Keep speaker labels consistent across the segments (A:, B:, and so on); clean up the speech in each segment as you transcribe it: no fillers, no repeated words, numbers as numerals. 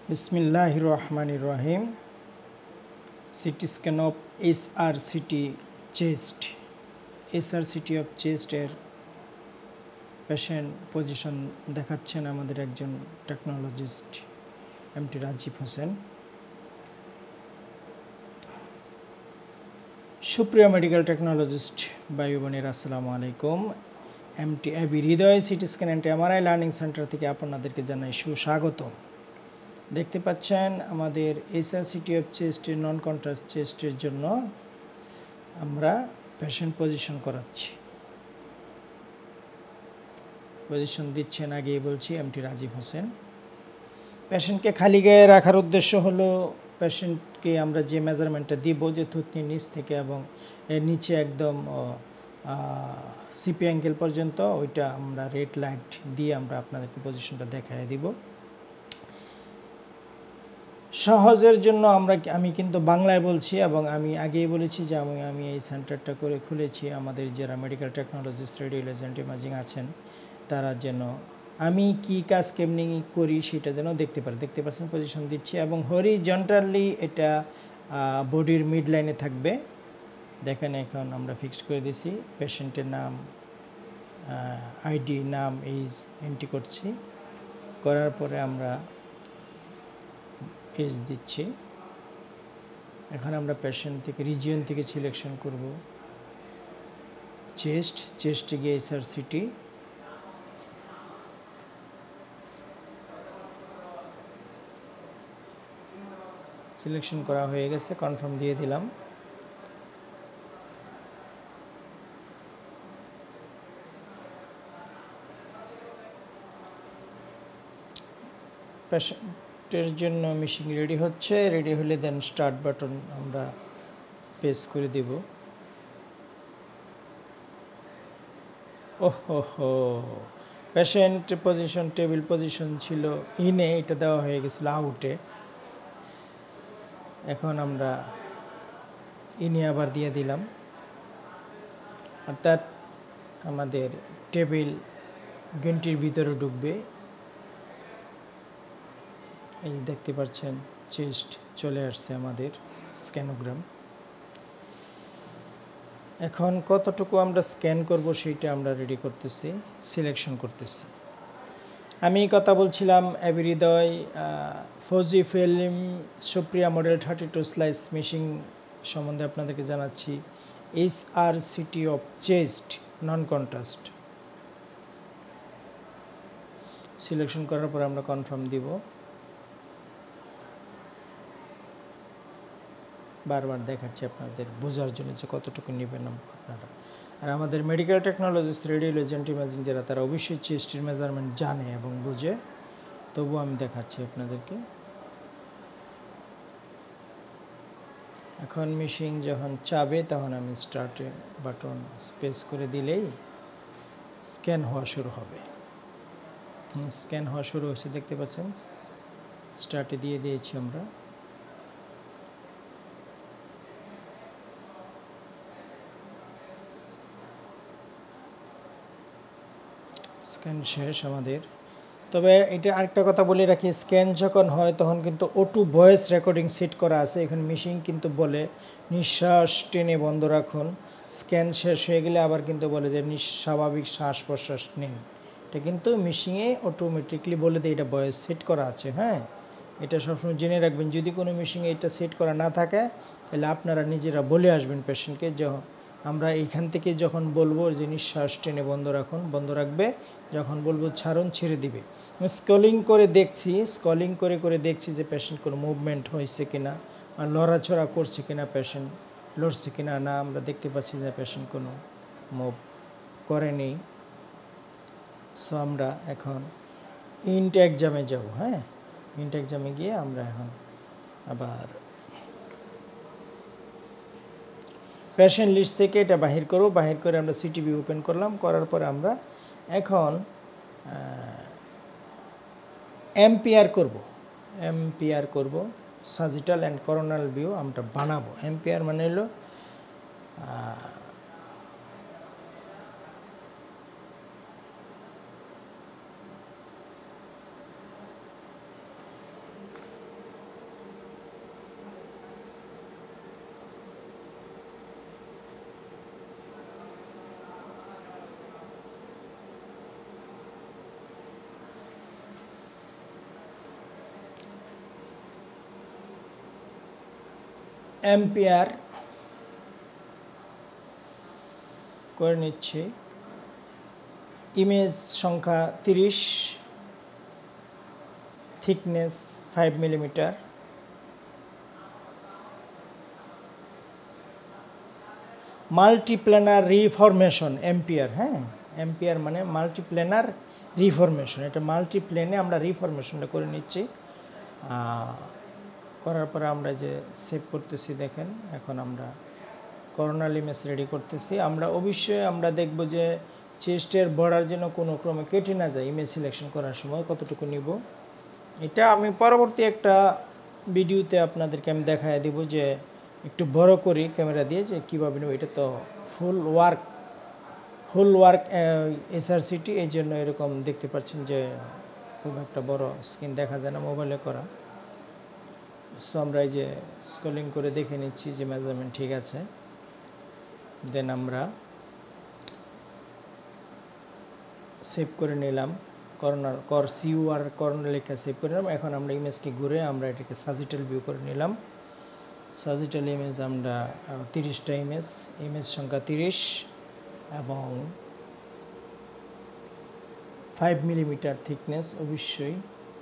A: বিসমিল্লাহির রহমানির রহিম। CT scan of HRCT chest. HRCT of চেস্টের পেশেন্ট পজিশন দেখাচ্ছেন আমাদের একজন technologist MT Rajib Hossain. Supriya medical technologist ভাই বোনেরা, আসসালামু আলাইকুম। MT AB Hridoy CT scan and MRI learning centre থেকে আপনাদেরকে জানাই সুস্বাগতম। দেখতে পাচ্ছেন আমাদের HRCT অফ চেস্টের নন কন্ট্রাস্ট চেস্টের জন্য আমরা পেশেন্ট পজিশন করাচ্ছি। পজিশন দিচ্ছেন আগেই বলছি এমটি রাজীব হোসেন। পেশেন্টকে খালি গায়ে রাখার উদ্দেশ্য হলো পেশেন্টকে আমরা যে মেজারমেন্টটা দিব, যে থুতনির নিচ থেকে এবং এর নিচে একদম সিপি অ্যাঙ্গেল পর্যন্ত, ওইটা আমরা রেড লাইট দিয়ে আমরা আপনাদেরকে পজিশনটা দেখায় দিব। সহজের জন্য আমি কিন্তু বাংলায় বলছি এবং আমি আগেই বলেছি যে আমি এই সেন্টারটা করে খুলেছি আমাদের যারা medical technologist, radiology and imaging আছেন তারা যেন আমি কি কাজ কেমনি করি সেটা যেন দেখতে পাচ্ছেন পজিশন দিচ্ছি এবং হরিজন্টালি এটা বডির মিড লাইনে থাকবে। দেখেন এখন আমরা ফিক্সড করে দিছি। পেশেন্টের নাম, আইডি, নাম, এইজ এন্ট্রি করছি। করার পরে আমরা এজ দিচ্ছি। এখন আমরা পেশেন্ট থেকে রিজিয়ন থেকে সিলেকশন করব চেস্টে গিয়ে HRCT, সিলেকশন করা হয়ে গেছে, কনফার্ম দিয়ে দিলাম। পেশেন্টের জন্য মেশিন রেডি হচ্ছে। রেডি হলে দেন স্টার্ট বাটন আমরা প্রেস করে দেব। ওহো, পেশেন্ট পজিশন টেবিল পজিশন ছিল ইনে, এটা দেওয়া হয়ে গেছিল আউটে। এখন আমরা ইনে আবার দিয়ে দিলাম, অর্থাৎ আমাদের টেবিল গেন্টির ভিতরে ঢুকবে। এই দেখতে পাচ্ছেন চেস্ট চলে আসছে আমাদের স্ক্যানোগ্রাম। এখন কতটুকু আমরা স্ক্যান করব সেইটা আমরা রেডি করতেছি, সিলেকশন করতেছি। আমি কথা বলছিলাম AB Hridoy FUJIFILM Supriya model 32 slice machine সম্বন্ধে আপনাদেরকে জানাচ্ছি। HRCT of chest non contrast selection করার পর আমরা কনফার্ম দিব। বারবার দেখাচ্ছি আপনাদের বোঝার জন্য যে কতটুকু নেবেন আপনারা। আর আমাদের medical technologist, radiology and imaging যারা, তারা অবশ্যই চেস্টের মেজারমেন্ট জানে এবং বুঝে, তবুও আমি দেখাচ্ছি আপনাদেরকে। এখন মেশিন যখন চাবে তখন আমি স্টার্টে বাটন প্রেস করে দিলেই স্ক্যান হওয়া শুরু হবে। স্ক্যান হওয়া শুরু হয়েছে, দেখতে পাচ্ছেন। স্টার্টে দিয়ে দিয়েছি আমরা। স্ক্যান শেষ আমাদের। তবে এটা আরেকটা কথা বলে রাখি, স্ক্যান যখন হয় তখন কিন্তু O2 ভয়েস রেকর্ডিং সেট করা আছে। এখানে মেশিন কিন্তু বলে নিঃশ্বাস টেনে বন্ধ রাখুন। স্ক্যান শেষ হয়ে গেলে আবার কিন্তু বলে যে স্বাভাবিক শ্বাস প্রশ্বাস নিন। এটা কিন্তু মেশিনে অটোমেটিকলি বলে দেয়, এটা ভয়েস সেট করা আছে। হ্যাঁ, এটা সবসময় জেনে রাখবেন। যদি কোনো মেশিনে এটা সেট করা না থাকে তাহলে আপনারা নিজেরা বলে আসবেন পেশেন্টকে, যে আমরা এইখান থেকে যখন বলবো যে নিঃশ্বাস টেনে বন্ধ রাখুন, বন্ধ রাখবে, যখন বলবো ছাড়ুন, ছেড়ে দিবে। স্ক্রলিং করে দেখছি যে পেশেন্ট কোনো মুভমেন্ট হয়েছে কিনা, আর লড়াচড়া করছে কিনা, পেশেন্ট লড়ছে কিনা না। আমরা দেখতে পাচ্ছি যে পেশেন্ট কোনো মুভ করেনি। সো আমরা এখন ইন্ট এক্সামে যাব। হ্যাঁ, ইন্ট এক্সামে গিয়ে আমরা এখন আবার পেশেন্ট লিস্ট থেকে এটা বাহির করব। বাহির করে আমরা সিটিভি ওপেন করলাম। করার পরে আমরা এখন এমপিআর করব। সাজিটাল অ্যান্ড করোনাল ভিউ আমরা বানাবো। এমপিআর মানে হলো এম্পিয়ার করে নিচ্ছি। ইমেজ সংখ্যা 30, thickness 5 millimetre. Multiplanar reformation ampere, হ্যাঁ এম্পিয়ার মানে মাল্টিপ্ল্যানার রিফরমেশন, এটা মাল্টিপ্লেনে আমরা রিফরমেশনটা করে নিচ্ছি। করার পরে আমরা যে সেভ করতেছি দেখেন, এখন আমরা করোনাল ইমেজ রেডি করতেছি। আমরা অবশ্যই আমরা দেখব যে চেস্টের বর্ডার যেন কোনো ক্রমে কেটে না যায় ইমেজ সিলেকশন করার সময় কতটুকু নিব। এটা আমি পরবর্তী একটা ভিডিওতে আপনাদেরকে আমি দেখায় দেব যে একটু বড় করি ক্যামেরা দিয়ে যে কীভাবে নেব। এটা তো ফুল ওয়ার্ক HRCT, এই জন্য এরকম দেখতে পাচ্ছেন যে খুব একটা বড় স্ক্রিন দেখা যায় না মোবাইলে করা। সো আমরা এই যে স্ক্রলিং করে দেখে নিচ্ছি যে মেজারমেন্ট ঠিক আছে। দেন আমরা সেভ করে নিলাম, করোনা লেখা সেভ করে নিলাম। এখন আমরা ইমেজকে ঘুরে আমরা এটাকে সাজিটাল ভিউ করে নিলাম। সাজিটাল ইমেজ আমরা 30টা ইমেজ সংখ্যা 30 এবং 5 মিলিমিটার থিকনেস অবশ্যই।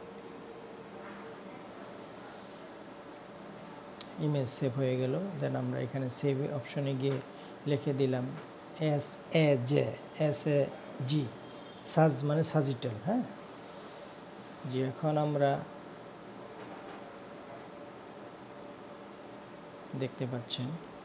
A: ইমেজ সেভ হয়ে গেল। দেন আমরা এখানে সেভ অপশনে গিয়ে লিখে দিলাম SAG, সাজ মানে সাজিটাল, হ্যাঁ জি। এখন আমরা দেখতে পাচ্ছেন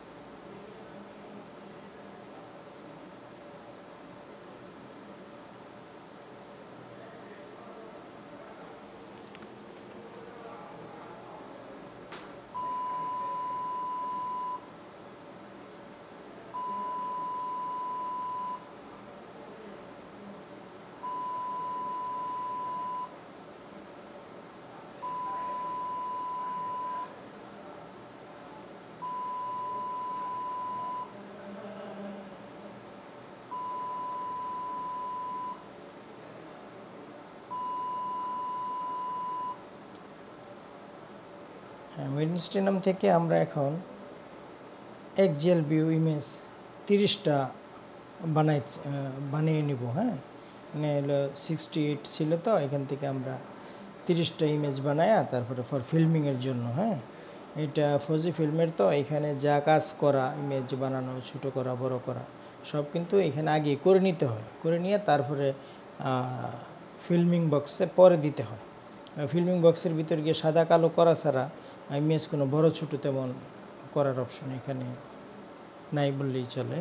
A: ওয়েডনেসডে নাম থেকে আমরা এখন এক্সেল ভিউ ইমেজ 30টা বানিয়ে নিব, হ্যাঁ মানে হলো 68 ছিল, তো এখান থেকে আমরা 30টা ইমেজ বানায়া তারপরে ফর ফিল্মিংয়ের জন্য, হ্যাঁ এটা ফুজিফিল্মের। তো এখানে যা কাজ করা ইমেজ বানানো, ছোটো করা, বড় করা সব কিন্তু এখানে আগে করে নিতে হয়, করে নিয়ে তারপরে ফিল্মিং বক্সে পরে দিতে হয়। ফিল্মিং বক্সের ভিতর গিয়ে সাদা কালো করা ছাড়া ইমেজ কোনো বড় ছোটো তেমন করার অপশন এখানে নাই বললেই চলে।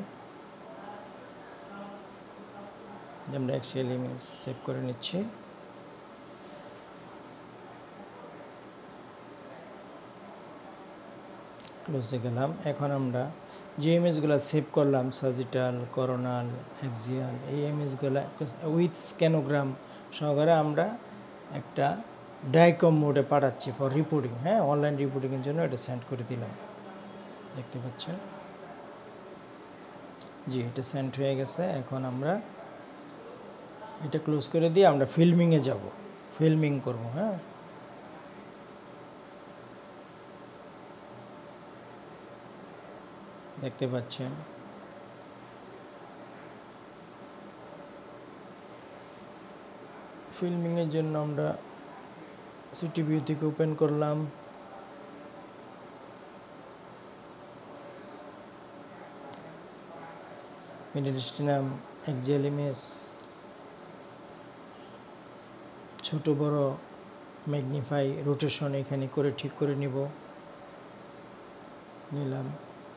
A: আমরা অ্যাকচুয়াল ইমেজ সেভ করে নিচ্ছি। ক্লোজে গেলাম। এখন আমরা যে ইমেজগুলো সেভ করলাম সাজিটাল, করোনাল, অ্যাক্সিয়াল, এই ইমেজগুলো উইথ স্ক্যানোগ্রাম সহকারে আমরা একটা ডাইকম মোডে পাঠাচ্ছি ফর রিপোর্টিং, হ্যাঁ অনলাইন রিপোর্টিংয়ের জন্য এটা সেন্ড করে দিলাম, দেখতে পাচ্ছেন জি এটা সেন্ড হয়ে গেছে। এখন আমরা এটা ক্লোজ করে দিয়ে আমরা ফিল্মিংয়ে যাব, ফিল্মিং করব, হ্যাঁ দেখতে পাচ্ছেন ফিল্মিংয়ের জন্য আমরা সিটি ভিউ থেকে ওপেন করলাম, মিডল ইস্ট নাম এক্সেল ইমেজ, ছোট বড় ম্যাগনিফাই রোটেশন এখানে করে ঠিক করে নিলাম,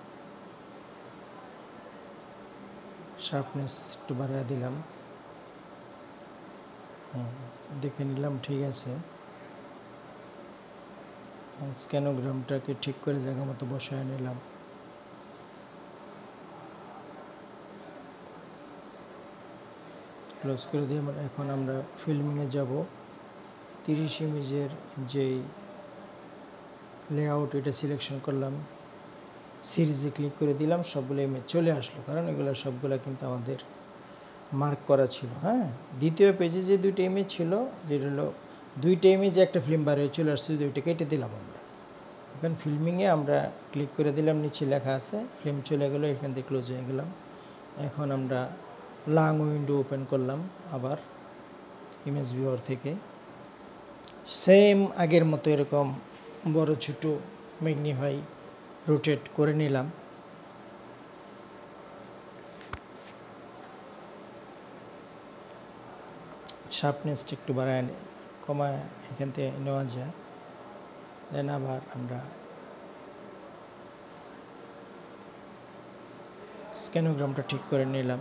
A: শার্পনেস একটু বাড়িয়ে দিলাম, দেখে নিলাম ঠিক আছে। স্ক্যানোগ্রামটাকে ঠিক করে জায়গা মতো বসায় নিলাম। ক্লোজ করে দিয়ে এখন আমরা ফিল্মিংয়ে যাব। 30 ইমেজের যেই লেআউট এটা সিলেকশন করলাম, সিরিজে ক্লিক করে দিলাম, সবগুলো ইমেজ চলে আসলো, কারণ এগুলো সবগুলো কিন্তু আমাদের মার্ক করা ছিল, হ্যাঁ দ্বিতীয় পেজে যে 2টা ইমেজ ছিল, যেটা হলো 2টা ইমেজে একটা ফিল্ম বার হয়ে চলে আসছে, 2টা কেটে দিলাম আমরা, এখন ফিল্মিংয়ে আমরা ক্লিক করে দিলাম, নিচে লেখা আছে ফিল্ম চলে গেল, এখান থেকে ক্লোজ হয়ে গেলাম। এখন আমরা লং উইন্ডো ওপেন করলাম আবার ইমেজ ভিউয়ার থেকে, সেম আগের মতো এরকম বড় ছোট ম্যাগনিফাই রোটেট করে নিলাম। শার্পনেসটা একটু বাড়ায় কমায় এখান থেকে নেওয়া যায়। দেন আবার আমরা স্ক্যানোগ্রামটা ঠিক করে নিলাম।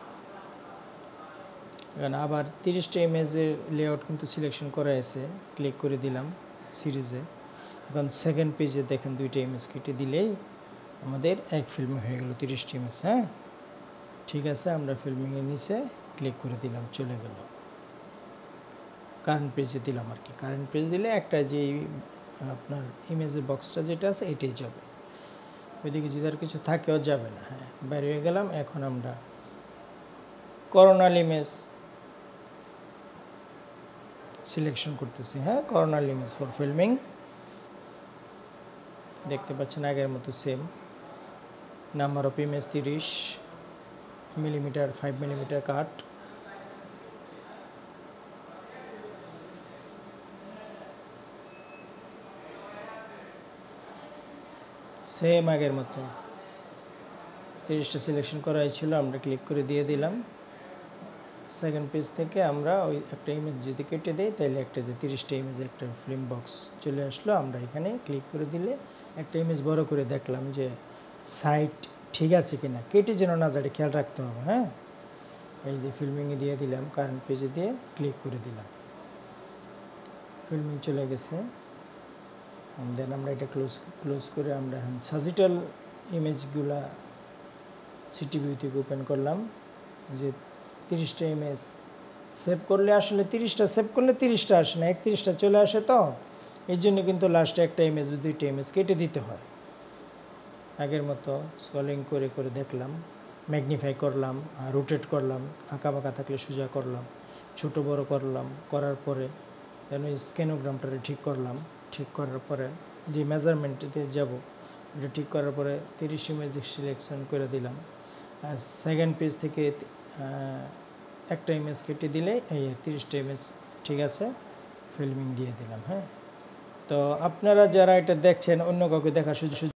A: এখন আবার 30টা ইমেজের লেআউট কিন্তু সিলেকশন করা আছে, ক্লিক করে দিলাম সিরিজে। এখন সেকেন্ড পেজে দেখেন 2টা ইমেজ কেটে দিলেই আমাদের এক ফিল্মে হয়ে গেল 30টা ইমেজ। হ্যাঁ, ঠিক আছে, আমরা ফিল্মিংয়ের নিচে ক্লিক করে দিলাম, চলে গেল। কারেন্ট পেজে দিলাম আর কি, কারেন্ট পেজ দিলে একটা যে আপনার ইমেজের বক্সটা যেটা আছে এটাই যাবে, ওইদিকে যদি আর কিছু থাকেও যাবে না। হ্যাঁ, বাইরে হয়ে গেলাম। এখন আমরা করোনাল ইমেজ সিলেকশন করতেছি। হ্যাঁ, করোনাল ইমেজ ফর ফিল্মিং, দেখতে পাচ্ছেন আগের মতো same. Number of image 30 millimetre, 5 millimetre cut. Same আগের মতো 30টা সিলেকশন করা হয়েছিল, আমরা ক্লিক করে দিয়ে দিলাম। সেকেন্ড পেজ থেকে আমরা ওই একটা ইমেজ যদি কেটে দিই তাহলে একটা যে 30টা ইমেজের একটা ফিল্ম বক্স চলে আসলো। আমরা এখানে ক্লিক করে দিলে একটা ইমেজ বড় করে দেখলাম যে সাইট ঠিক আছে কিনা, কেটে যেন না যায় খেয়াল রাখতে হবে। হ্যাঁ, এই যে ফিল্মিংয়ে দিয়ে দিলাম, কারেন্ট পেজে দিয়ে ক্লিক করে দিলাম, ফিল্মিং চলে গেছে। দেন আমরা এটা ক্লোজ করে আমরা এখন সাজিটাল ইমেজগুলা সিটি ভিউ থেকে ওপেন করলাম। যে 30টা ইমেজ সেভ করলে আসলে 30টা সেভ করলে 30টা আসে না, 31টা চলে আসে। তো এই জন্য কিন্তু লাস্টে একটা ইমেজ 2টা ইমেজ কেটে দিতে হয়। আগের মতো স্ক্রলিং করে করে দেখলাম, ম্যাগনিফাই করলাম, রোটেট করলাম, আঁকা বাঁকা থাকলে সোজা করলাম, ছোট বড় করলাম, করার পরে যেন স্ক্যানোগ্রামটা ঠিক করলাম। ঠিক করার পরে যে মেজারমেন্টে যাব এটা ঠিক করার পরে 30 ইমেজ সিলেকশন করে দিলাম। আর সেকেন্ড পেজ থেকে একটা ইমেজ কেটে দিলে এই 30টা ইমেজ ঠিক আছে, ফিল্মিং দিয়ে দিলাম। হ্যাঁ, তো আপনারা যারা এটা দেখছেন অন্য কাউকে দেখার সুযোগ